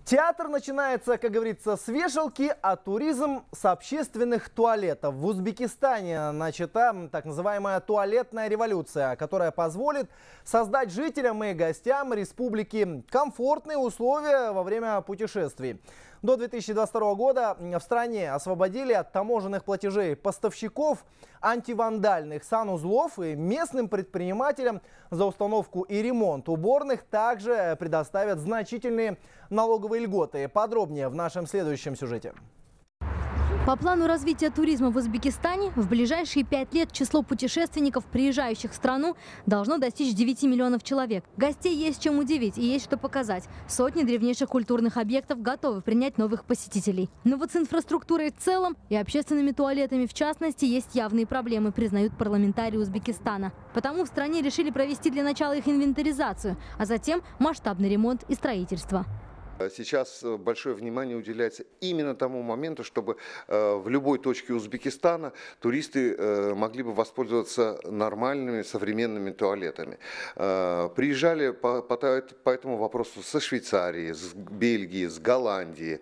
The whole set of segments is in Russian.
Театр начинается, как говорится, с вешалки, а туризм с общественных туалетов. В Узбекистане начата так называемая туалетная революция, которая позволит создать жителям и гостям республики комфортные условия во время путешествий. До 2022 года в стране освободили от таможенных платежей поставщиков антивандальных санузлов, и местным предпринимателям за установку и ремонт уборных также предоставят значительные налоговые льготы. Подробнее в нашем следующем сюжете. По плану развития туризма в Узбекистане в ближайшие 5 лет число путешественников, приезжающих в страну, должно достичь 9 миллионов человек. Гостей есть чем удивить и есть что показать. Сотни древнейших культурных объектов готовы принять новых посетителей. Но вот с инфраструктурой в целом и общественными туалетами в частности есть явные проблемы, признают парламентарии Узбекистана. Потому в стране решили провести для начала их инвентаризацию, а затем масштабный ремонт и строительство. Сейчас большое внимание уделяется именно тому моменту, чтобы в любой точке Узбекистана туристы могли бы воспользоваться нормальными современными туалетами. Приезжали по этому вопросу со Швейцарии, с Бельгии, с Голландии.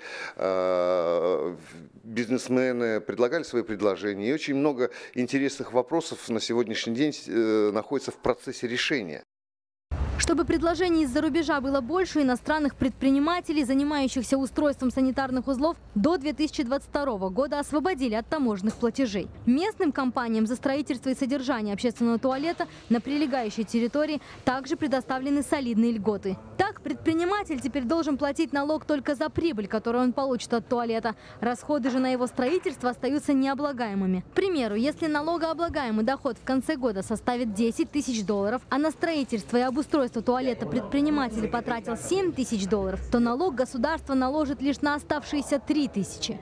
Бизнесмены предлагали свои предложения. И очень много интересных вопросов на сегодняшний день находится в процессе решения. Чтобы предложений из-за рубежа было больше, иностранных предпринимателей, занимающихся устройством санитарных узлов, до 2022 года освободили от таможенных платежей. Местным компаниям за строительство и содержание общественного туалета на прилегающей территории также предоставлены солидные льготы. Так, предприниматель теперь должен платить налог только за прибыль, которую он получит от туалета. Расходы же на его строительство остаются необлагаемыми. К примеру, если налогооблагаемый доход в конце года составит $10 тысяч, а на строительство и обустройство туалета предприниматель потратил $7 тысяч, то налог государство наложит лишь на оставшиеся 3 тысячи.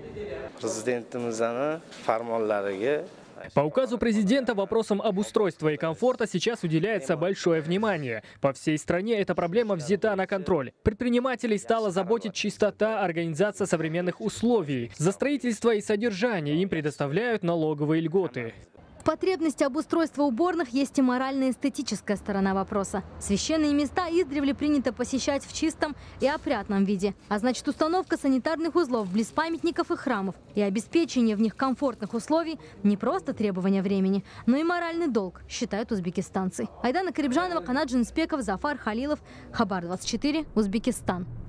По указу президента вопросам обустройства и комфорта сейчас уделяется большое внимание. По всей стране эта проблема взята на контроль. Предпринимателей стала заботить чистота, организация современных условий. За строительство и содержание им предоставляют налоговые льготы. В потребности обустройства уборных есть и морально-эстетическая сторона вопроса. Священные места издревле принято посещать в чистом и опрятном виде. А значит, установка санитарных узлов близ памятников и храмов и обеспечение в них комфортных условий не просто требование времени, но и моральный долг, считают узбекистанцы. Айдана Карибжанова, Канат Джинспеков, Зафар Халилов, Хабар 24, Узбекистан.